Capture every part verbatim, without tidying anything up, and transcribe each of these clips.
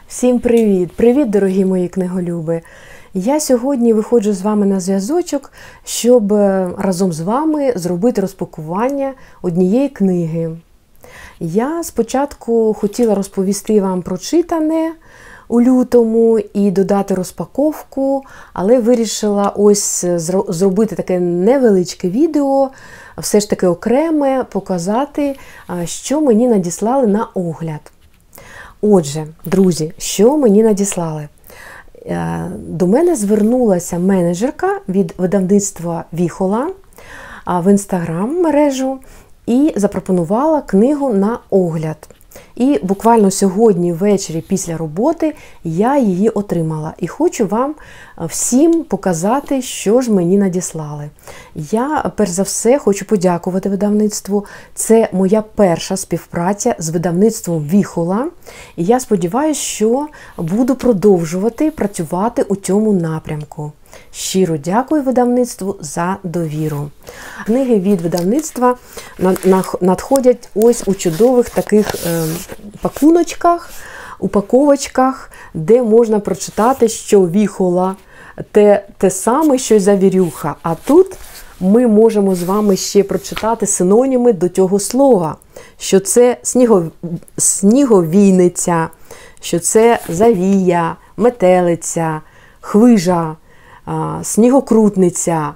Всім привіт! Привіт, дорогі мої книголюби! Я сьогодні виходжу з вами на зв'язочок, щоб разом з вами зробити розпакування однієї книги. Я спочатку хотіла розповісти вам про читане у лютому і додати розпаковку, але вирішила ось зробити таке невеличке відео, все ж таки окреме, показати, що мені надіслали на огляд. Отже, друзі, що мені надіслали? До мене звернулася менеджерка від видавництва Віхола в інстаграм мережу і запропонувала книгу на огляд. І буквально сьогодні ввечері після роботи я її отримала. І хочу вам всім показати, що ж мені надіслали. Я, перш за все, хочу подякувати видавництву. Це моя перша співпраця з видавництвом Віхола. І я сподіваюся, що буду продовжувати працювати у цьому напрямку. Щиро дякую видавництву за довіру. Книги від видавництва надходять ось у чудових таких е, пакуночках, упаковочках, де можна прочитати, що Віхола те, те саме, що й завірюха. А тут ми можемо з вами ще прочитати синоніми до цього слова, що це сніго, сніговійниця, що це завія, метелиця, хвижа, снігокрутниця,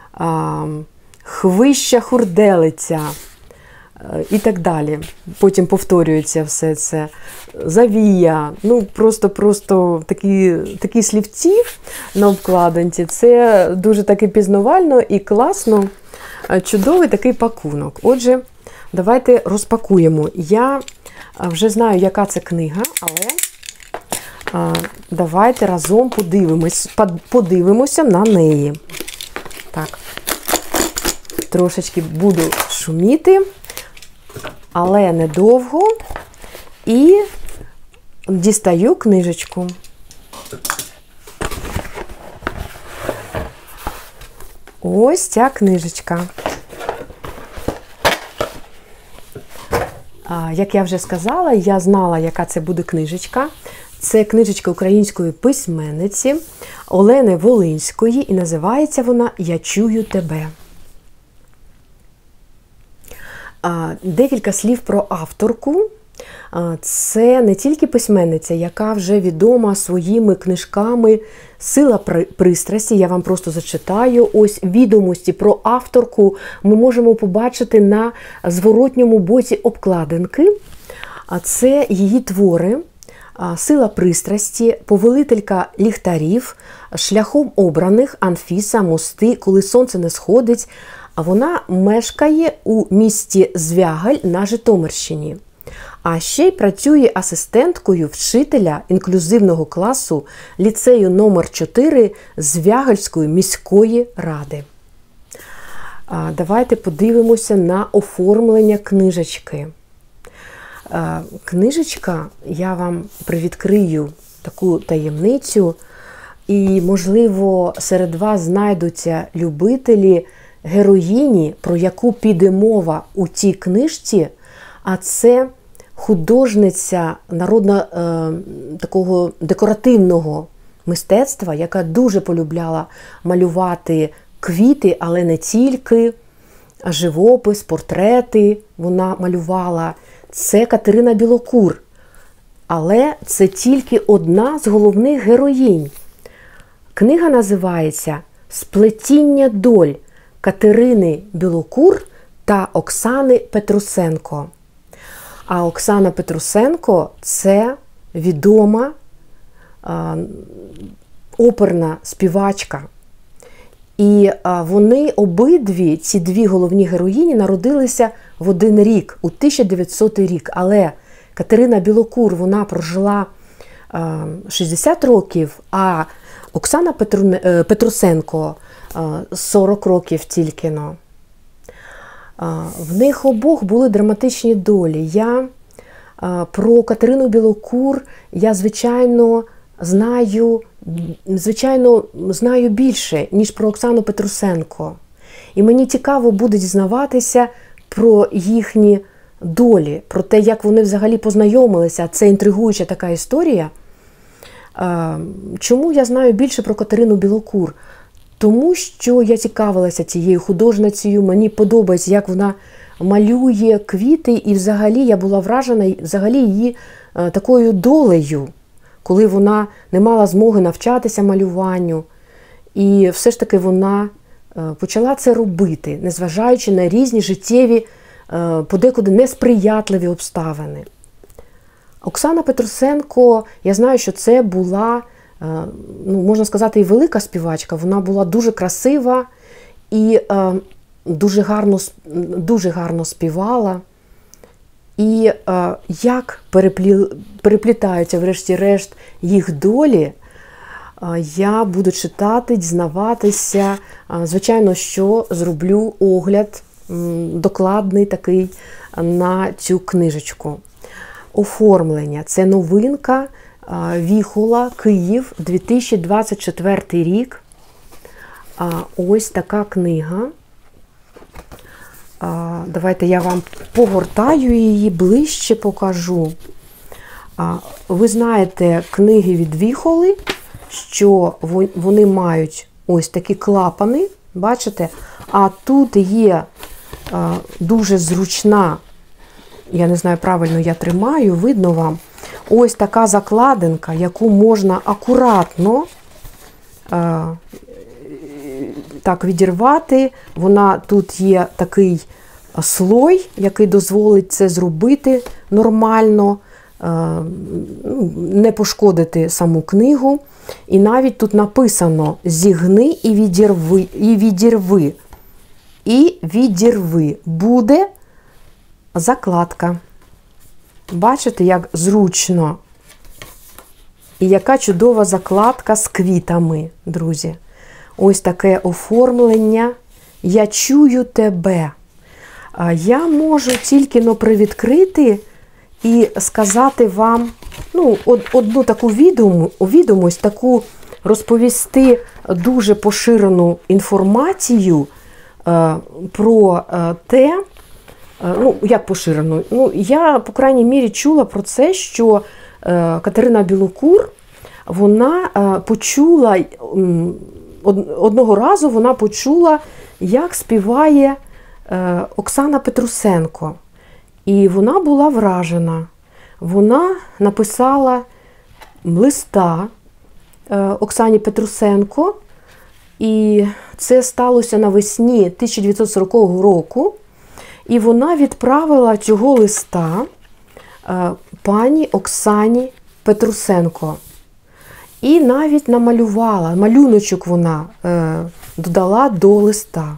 хвища хурделиця і так далі. Потім повторюється все це. Завія, ну просто-просто такі, такі слівці на обкладинці. Це дуже таки пізнавально і класно, чудовий такий пакунок. Отже, давайте розпакуємо. Я вже знаю, яка це книга, але давайте разом подивимось, подивимося на неї. Так, трошечки буду шуміти, але недовго. І дістаю книжечку. Ось ця книжечка. Як я вже сказала, я знала, яка це буде книжечка. Це книжечка української письменниці Олени Волинської, і називається вона «Я чую тебе». Декілька слів про авторку. Це не тільки письменниця, яка вже відома своїми книжками «Сила пристрасті». Я вам просто зачитаю. Ось відомості про авторку ми можемо побачити на зворотньому боці обкладинки. Це її твори. «Сила пристрасті», «Повелителька ліхтарів», «Шляхом обраних», «Анфіса», «Мости», «Коли сонце не сходить». А вона мешкає у місті Звягель на Житомирщині. А ще й працює асистенткою вчителя інклюзивного класу ліцею номер чотири Звягельської міської ради. Давайте подивимося на оформлення книжечки. Книжечка, я вам привідкрию таку таємницю, і, можливо, серед вас знайдуться любителі героїні, про яку піде мова у цій книжці, а це художниця народно е, такого декоративного мистецтва, яка дуже полюбляла малювати квіти, але не тільки, а живопис, портрети вона малювала. Це Катерина Білокур, але це тільки одна з головних героїнь. Книга називається «Сплетіння доль» Катерини Білокур та Оксани Петрусенко. А Оксана Петрусенко – це відома а, оперна співачка. І а, вони обидві, ці дві головні героїні, народилися в один рік, у тисяча дев'ятсотий рік. Але Катерина Білокур, вона прожила а, шістдесят років, а Оксана Петру... Петрусенко а, сорок років тільки-но. В них обох були драматичні долі. Я а, про Катерину Білокур, я, звичайно, знаю, звичайно, знаю більше, ніж про Оксану Петрусенко. І мені цікаво буде дізнаватися про їхні долі, про те, як вони взагалі познайомилися. Це інтригуюча така історія. Чому я знаю більше про Катерину Білокур? Тому що я цікавилася цією художницею, мені подобається, як вона малює квіти, і взагалі я була вражена взагалі її такою долею, коли вона не мала змоги навчатися малюванню. І все ж таки вона почала це робити, незважаючи на різні життєві, подекуди несприятливі обставини. Оксана Петрусенко, я знаю, що це була, ну, можна сказати, і велика співачка. Вона була дуже красива і е, дуже гарно, дуже гарно співала. І е, як переплі, переплітаються, врешті-решт, їх долі, е, я буду читати, дізнаватися. Е, звичайно, що зроблю огляд м, докладний такий на цю книжечку. Оформлення. Це новинка Віхола, Київ, дві тисячі двадцять четвертий рік. Ось така книга. Давайте я вам погортаю її, ближче покажу. Ви знаєте, книги від Віхоли, що вони мають ось такі клапани, бачите? А тут є дуже зручна, я не знаю, правильно я тримаю, видно вам, ось така закладинка, яку можна акуратно е, так відірвати. Вона, тут є такий слой, який дозволить це зробити нормально, е, не пошкодити саму книгу. І навіть тут написано «Зігни і відірви, і відірви, і відірви, буде закладка». Бачите, як зручно. І яка чудова закладка з квітами, друзі. Ось таке оформлення. Я чую тебе. Я можу тільки но привідкрити і сказати вам, ну, одну таку відомість, таку розповісти дуже поширену інформацію про те, ну, як поширено? Ну, я, по крайній мірі, чула про це, що е, Катерина Білокур, вона е, почула, е, одного разу вона почула, як співає е, Оксана Петрусенко. І вона була вражена. Вона написала листа е, Оксані Петрусенко, і це сталося навесні тисяча дев'ятсот сорокового року. І вона відправила цього листа е, пані Оксані Петрусенко. І навіть намалювала, малюночок вона е, додала до листа.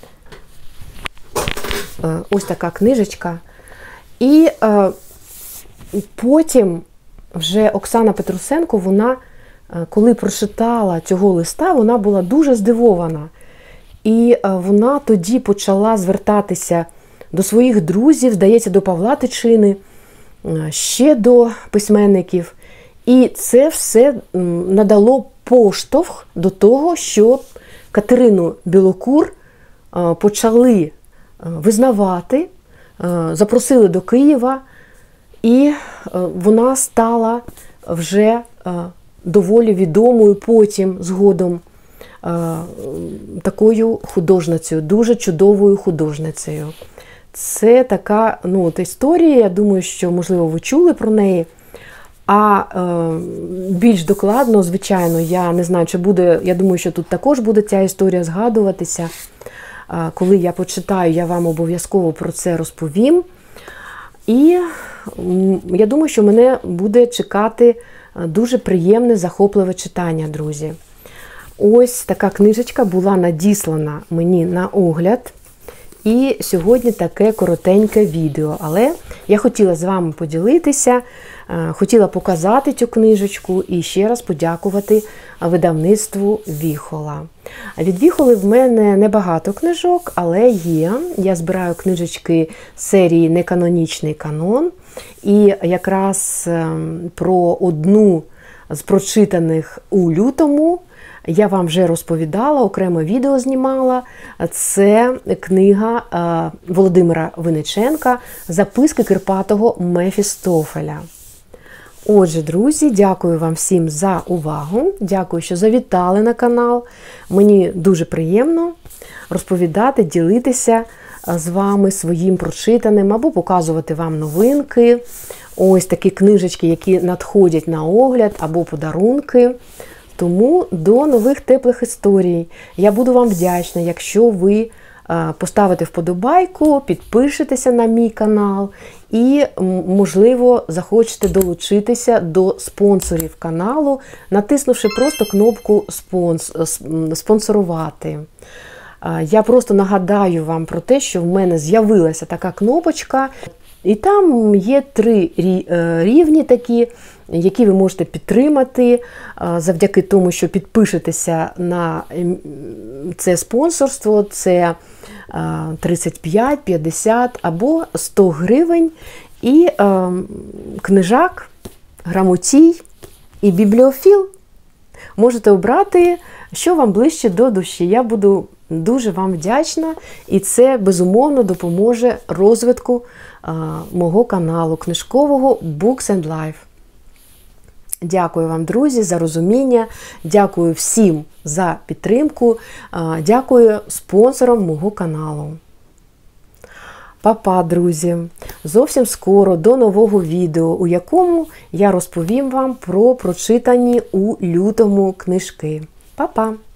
Е, ось така книжечка. І е, потім вже Оксана Петрусенко, вона, е, коли прочитала цього листа, вона була дуже здивована. І е, вона тоді почала звертатися до своїх друзів, здається, до Павла Тичини, ще до письменників. І це все надало поштовх до того, що Катерину Білокур почали визнавати, запросили до Києва, і вона стала вже доволі відомою потім, згодом, такою художницею, дуже чудовою художницею. Це така, ну, от історія, я думаю, що, можливо, ви чули про неї. А е, більш докладно, звичайно, я не знаю, чи буде, я думаю, що тут також буде ця історія згадуватися. Е, коли я почитаю, я вам обов'язково про це розповім. І м, я думаю, що мене буде чекати дуже приємне, захопливе читання, друзі. Ось така книжечка була надіслана мені на огляд. І сьогодні таке коротеньке відео. Але я хотіла з вами поділитися, хотіла показати цю книжечку і ще раз подякувати видавництву Віхола. Від Віхоли в мене небагато книжок, але є. Я збираю книжечки серії «Неканонічний канон». І якраз про одну з прочитаних у лютому я вам вже розповідала, окреме відео знімала. Це книга Володимира Винниченка «Записки Кирпатого Мефістофеля». Отже, друзі, дякую вам всім за увагу. Дякую, що завітали на канал. Мені дуже приємно розповідати, ділитися з вами своїм прочитаним або показувати вам новинки. Ось такі книжечки, які надходять на огляд, або подарунки. Тому до нових теплих історій. Я буду вам вдячна, якщо ви поставите вподобайку, підпишетеся на мій канал і, можливо, захочете долучитися до спонсорів каналу, натиснувши просто кнопку «Спонс... спонсорувати». Я просто нагадаю вам про те, що в мене з'явилася така кнопочка, і там є три рівні такі, які ви можете підтримати завдяки тому, що підпишетеся на це спонсорство. Це тридцять п'ять, п'ятдесят або сто гривень. І е, книжак, грамотій і бібліофіл. Можете обрати, що вам ближче до душі. Я буду дуже вам вдячна, і це, безумовно, допоможе розвитку е, мого каналу книжкового Books and Life. Дякую вам, друзі, за розуміння, дякую всім за підтримку, дякую спонсорам мого каналу. Па-па, друзі! Зовсім скоро до нового відео, у якому я розповім вам про прочитані у лютому книжки. Па-па!